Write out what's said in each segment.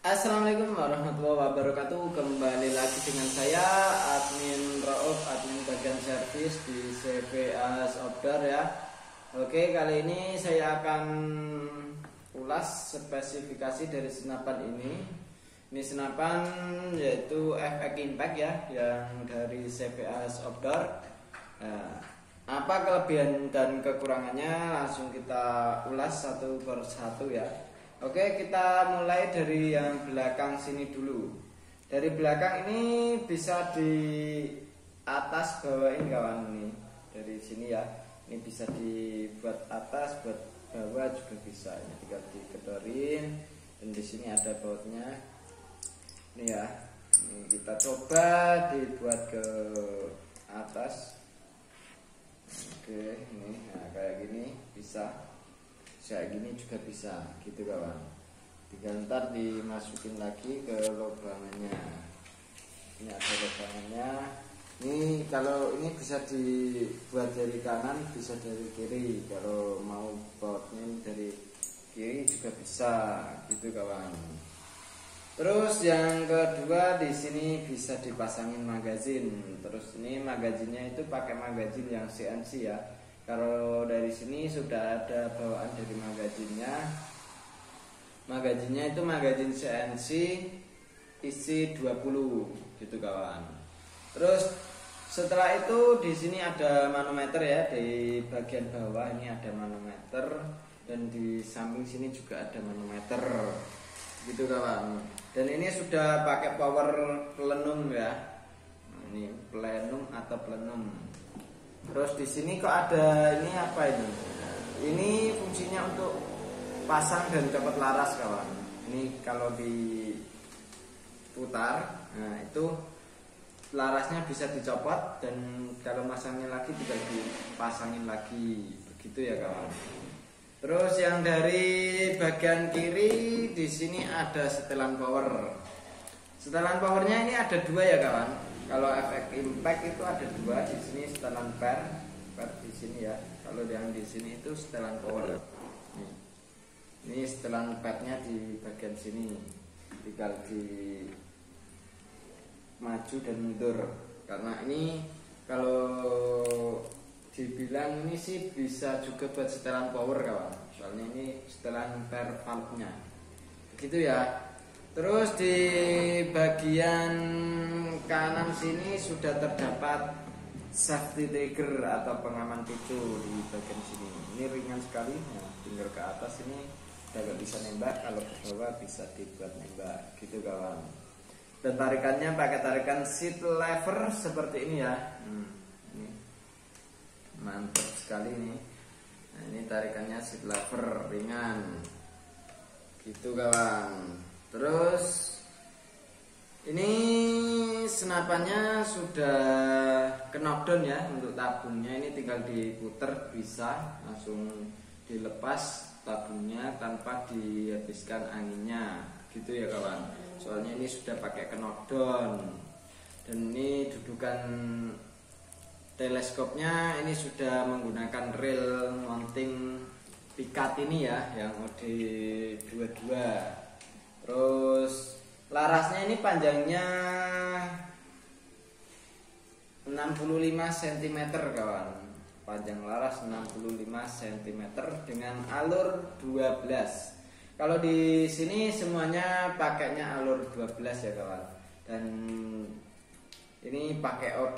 Assalamualaikum warahmatullahi wabarakatuh. Kembali lagi dengan saya admin Rauf, admin bagian servis di CVA Shopdar ya. Oke, kali ini saya akan ulas spesifikasi dari senapan ini. Ini senapan yaitu FX Impact ya, yang dari CVA Shopdar. Nah, apa kelebihan dan kekurangannya langsung kita ulas satu persatu ya. Oke, kita mulai dari yang belakang sini dulu. Dari belakang ini bisa di atas bawain kawan ini. Dari sini ya. Ini bisa dibuat atas, buat bawah juga bisa. Ini tinggal dikedorin. Dan di sini ada bautnya. Ini ya. Ini kita coba dibuat ke atas. Oke, ini nah, kayak gini bisa. Kayak gini juga bisa gitu kawan. Tinggal ntar dimasukin lagi ke lubangannya. Ini ada lubangannya. Ini kalau ini bisa dibuat dari kanan, bisa dari kiri. Kalau mau bautnya dari kiri juga bisa gitu kawan. Terus yang kedua di sini bisa dipasangin magazin. Terus ini magazinnya itu pakai magazin yang CNC ya. Kalau dari sini sudah ada bawaan dari magazinnya. Magazinnya itu magazin CNC isi 20 gitu kawan. Terus setelah itu di sini ada manometer ya, di bagian bawah ini ada manometer dan di samping sini juga ada manometer. Gitu kawan. Dan ini sudah pakai power plenum ya. Ini plenum atau plenum. Terus di sini kok ada ini apa ini? Ini fungsinya untuk pasang dan copot laras kawan. Ini kalau diputar, nah itu larasnya bisa dicopot dan kalau masangnya lagi tinggal dipasangin lagi, begitu ya kawan. Terus yang dari bagian kiri di sini ada setelan power. Setelan powernya ini ada dua ya kawan. Kalau FX Impact itu ada dua, di sini setelan per di sini ya. Kalau yang di sini itu setelan power. Ini setelan pernya di bagian sini. Tinggal di maju dan mundur. Karena ini kalau dibilang ini sih bisa juga buat setelan power kawan. Soalnya ini setelan per valve-nya. Begitu ya. Terus di bagian kanan sini sudah terdapat safety trigger atau pengaman picu di bagian sini. Ini ringan sekali, nah, tinggal ke atas ini udah gak bisa nembak, kalau ke bawah bisa dibuat nembak, gitu kawan. Dan tarikannya pakai tarikan seat lever seperti ini ya. Ini mantap sekali nih. Nah, ini tarikannya seat lever ringan, gitu kawan. Terus ini senapannya sudah ke knockdown ya. Untuk tabungnya ini tinggal diputer, bisa langsung dilepas tabungnya tanpa dihabiskan anginnya, gitu ya kawan. Soalnya ini sudah pakai ke knockdown. Dan ini dudukan teleskopnya ini sudah menggunakan rail mounting pikat ini ya, yang OD22. Terus larasnya ini panjangnya 65 cm kawan. Panjang laras 65 cm dengan alur 12. Kalau di sini semuanya pakainya alur 12 ya kawan. Dan ini pakai OD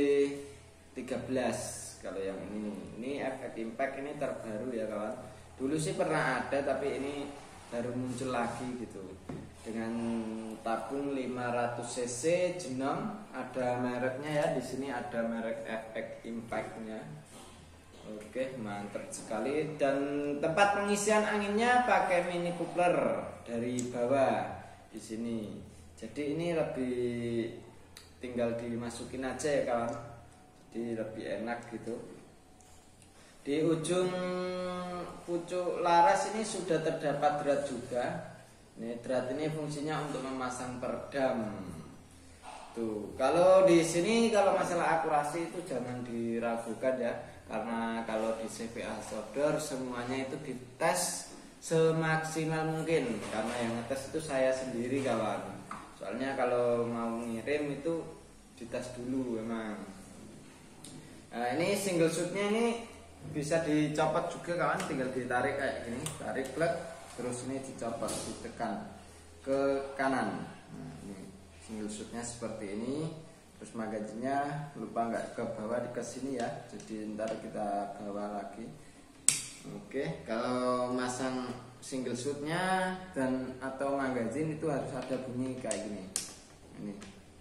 13 kalau yang ini. Ini FX Impact ini terbaru ya kawan. Dulu sih pernah ada tapi ini baru muncul lagi gitu. Dengan tabung 500 cc jenong, ada mereknya ya. Di sini ada merek FX Impact-nya. Oke, mantap sekali. Dan tempat pengisian anginnya pakai mini coupler dari bawah di sini. Jadi ini lebih tinggal dimasukin aja ya kawan. Jadi lebih enak gitu. Di ujung pucuk laras ini sudah terdapat drat juga. Ini drat ini fungsinya untuk memasang peredam. Tuh, kalau di sini kalau masalah akurasi itu jangan diragukan ya. Karena kalau di CVA Shopdar semuanya itu dites semaksimal mungkin, karena yang ngetes itu saya sendiri kawan. Soalnya kalau mau ngirim itu dites dulu memang. Nah ini single shootnya ini bisa dicopot juga kawan, tinggal ditarik kayak gini, tarik plug, terus ini dicopot, ditekan ke kanan. Nah, ini single shootnya seperti ini. Terus magazinnya lupa nggak ke bawah, di ke sini ya, jadi ntar kita bawa lagi. Oke, kalau masang single shootnya dan atau magazin itu harus ada bunyi kayak gini, ini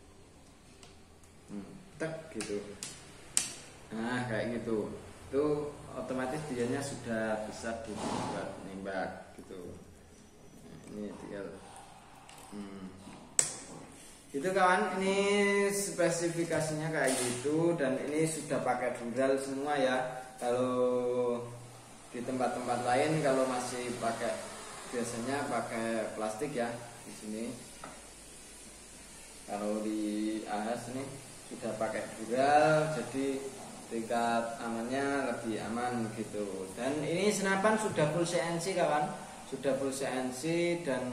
tek gitu. Nah kayak gitu, itu otomatis dianya sudah bisa dibuat nembak gitu. Nah, ini tinggal itu kawan, ini spesifikasinya kayak gitu, dan ini sudah pakai dural semua ya. Kalau di tempat-tempat lain kalau masih pakai, biasanya pakai plastik ya di sini. Kalau di AHAS ini sudah pakai dural, jadi tingkat amannya lebih aman gitu. Dan ini senapan sudah full CNC kawan, sudah full CNC, dan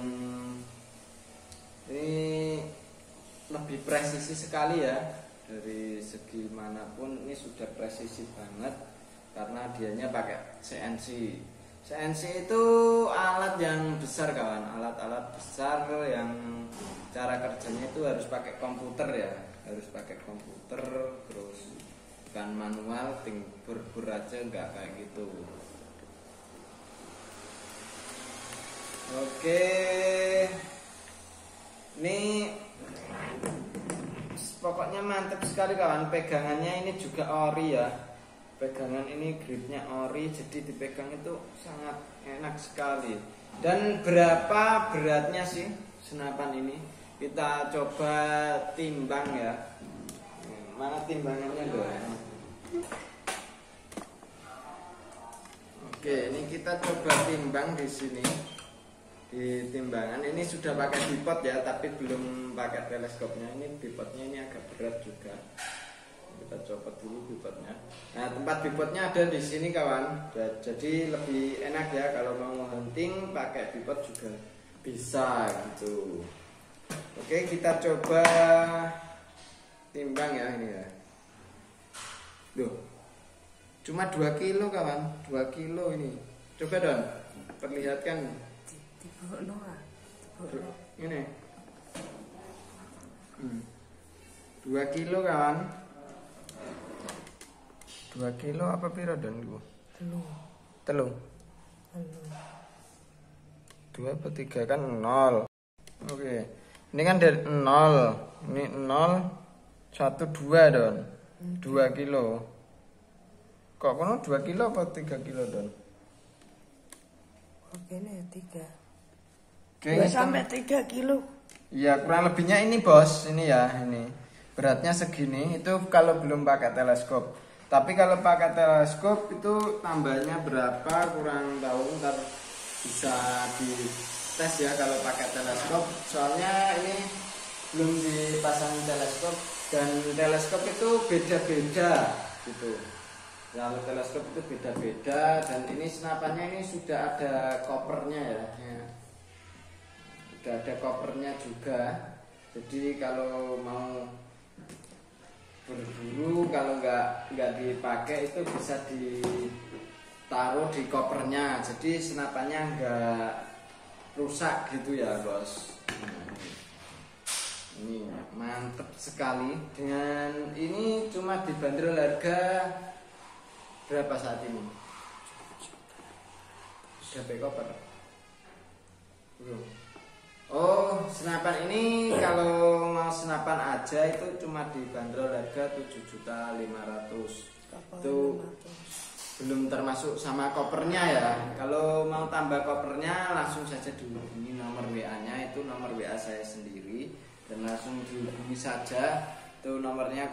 ini lebih presisi sekali ya, dari segi manapun ini sudah presisi banget karena dianya pakai CNC. CNC itu alat yang besar kawan, alat-alat besar yang cara kerjanya itu harus pakai komputer ya, harus pakai komputer, terus bukan manual, tinggal bur aja, enggak kayak gitu. Oke, ini pokoknya mantap sekali kawan, pegangannya ini juga ori ya. Pegangan ini gripnya ori, jadi dipegang itu sangat enak sekali. Dan berapa beratnya sih senapan ini? Kita coba timbang ya. Mana timbangannya doang? Oke, ini kita coba timbang di sini. Di timbangan ini sudah pakai bipod ya, tapi belum pakai teleskopnya. Ini bipodnya ini agak berat juga. Kita copot dulu bipodnya. Nah, tempat bipodnya ada di sini kawan. Jadi lebih enak ya, kalau mau hunting pakai bipod juga bisa gitu. Oke, kita coba timbang ya ini ya. Loh, cuma 2 kilo kawan, 2 kilo ini. Coba dong, perlihatkan. Ini 2 kilo kawan. 2 kilo apa piro don iku? Telu. 2 apa 3 kan 0. Oke. Ini kan dari 0. Ini 0 1 2 don. 2 kilo. Kok kono 2 kilo apa 3 kilo don? Oke, ini 3. Oke, 2 sampai 3 kilo. Iya, kurang lebihnya ini bos, ini ya, ini. Beratnya segini, itu kalau belum pakai teleskop. Tapi kalau pakai teleskop itu tambahnya berapa kurang tahu, ntar bisa dites ya kalau pakai teleskop. Soalnya ini belum dipasang teleskop, dan teleskop itu beda-beda gitu. Kalau teleskop itu beda-beda, dan ini senapannya ini sudah ada kopernya ya. Sudah ada kopernya juga. Jadi kalau mau berburu, kalau nggak dipakai itu bisa ditaruh di kopernya, jadi senapannya nggak rusak gitu ya bos. Ini mantep sekali. Dengan ini cuma dibanderol harga berapa saat ini? Sudah pakai koper belum? Oh, senapan ini kalau mau senapan aja itu cuma dibanderol harga 7.500.000. Itu belum termasuk sama kopernya ya. Kalau mau tambah kopernya langsung saja dihubungi nomor WA-nya, itu nomor WA saya sendiri, dan langsung dihubungi saja. Itu nomornya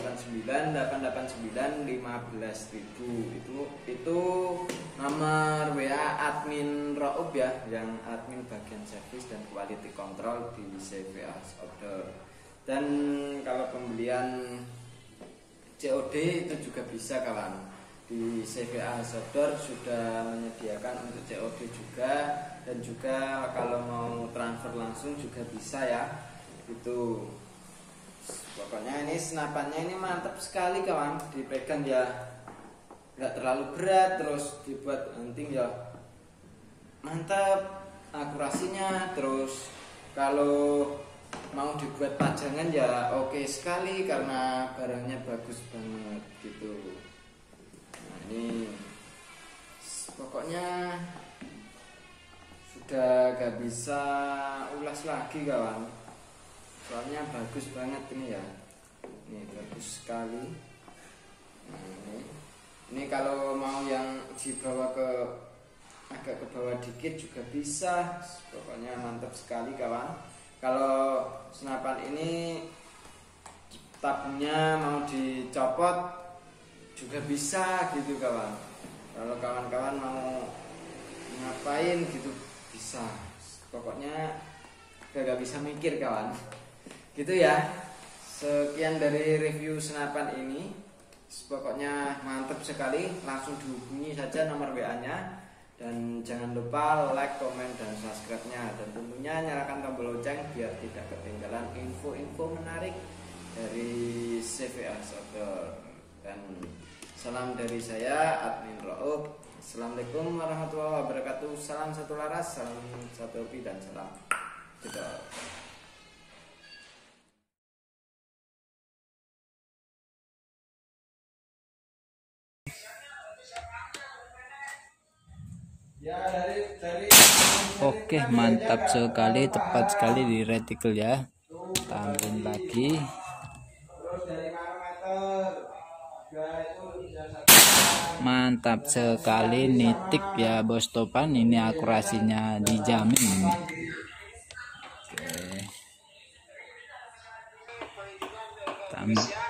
081989915.000. Itu nomor WA admin Raub ya, yang admin bagian service dan quality control di CVAS Outdoor. Dan kalau pembelian COD itu juga bisa kawan. di CVA Outdoor sudah menyediakan untuk COD juga, dan juga kalau mau transfer langsung juga bisa ya. Itu pokoknya ini senapannya ini mantap sekali kawan, dipegang ya nggak terlalu berat, terus dibuat hunting ya mantap akurasinya. Terus kalau mau dibuat pajangan ya oke sekali karena barangnya bagus banget gitu. Nah ini pokoknya sudah gak bisa ulas lagi kawan, soalnya bagus banget ini ya, ini bagus sekali. Nah ini kalau mau yang dibawa ke agak ke bawah dikit juga bisa, pokoknya mantap sekali kawan. Kalau senapan ini tabungnya mau dicopot juga bisa gitu kawan. Kalau kawan-kawan mau ngapain gitu bisa, pokoknya gak bisa mikir kawan gitu ya. Sekian dari review senapan ini, pokoknya mantap sekali. Langsung dihubungi saja nomor WA nya, dan jangan lupa like, komen, dan subscribe-nya, dan tentunya nyalakan tombol lonceng biar tidak ketinggalan info-info menarik dari CVA Outdoor. Dan salam dari saya, admin Rauf. Assalamualaikum warahmatullahi wabarakatuh. Salam satu laras, salam satu hobi, dan salam jedor. Oke, mantap sekali, tepat sekali di retikel ya. Tambahin lagi. Mantap sekali, nitik ya bos topan, ini akurasinya dijamin ini. Oke.